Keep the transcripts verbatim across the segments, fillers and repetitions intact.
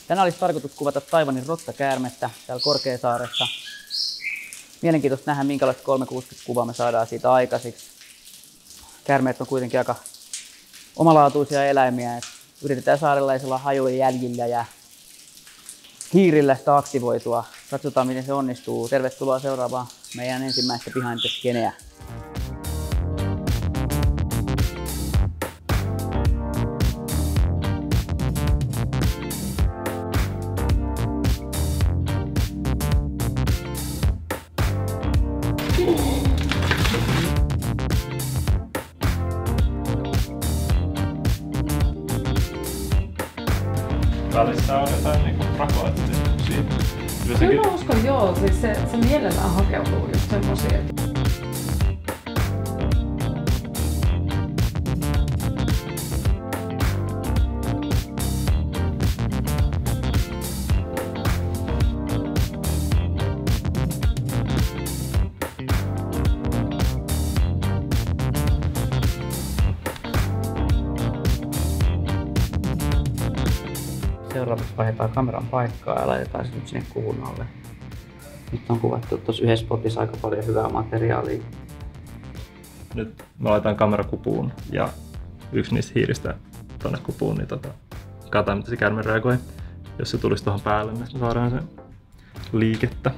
Tänään olisi tarkoitus kuvata Taiwanin rottakäärmettä täällä Korkeasaaressa. Mielenkiintoista nähdä, minkälaista kolmesataakuusikymmentä-kuvaa me saadaan siitä aikaiseksi. Käärmeet on kuitenkin aika omalaatuisia eläimiä. Et yritetään saada erilaisilla hajojen jäljillä ja hiirillä sitä aktivoitua. Katsotaan, miten se onnistuu. Tervetuloa seuraavaan meidän ensimmäistä Behind the Sceneä. Välissä on jotain niinku rakoa siitä. Kyllä mä uskon, joo. Siis se, se mielellään hakeutuu just semmosia. Seuraavaksi vaihdetaan kameran paikkaa ja laitetaan se nyt sinne kuvun alle. Nyt on kuvattu tuossa yhdessä spotissa aika paljon hyvää materiaalia. Nyt mä laitan kamerakupuun ja yksi niistä hiiristä tonne kupuun, niin tota, katsotaan mitä se käärme reagoi. Jos se tulisi tuohon päälle, niin me saadaan sen liikettä.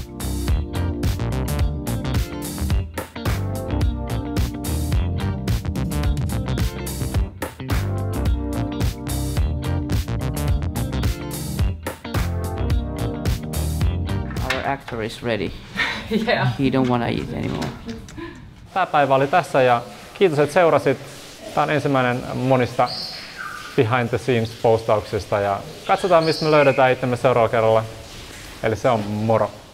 Actor is ready. Yeah. He don't wanna eat anymore. Tämä päivä oli tässä ja kiitos, että seurasit. Tämä on ensimmäinen monista behind the scenes postauksista ja katsotaan, mistä me löydetään itsemme seuraavalla kerralla. Eli se on moro!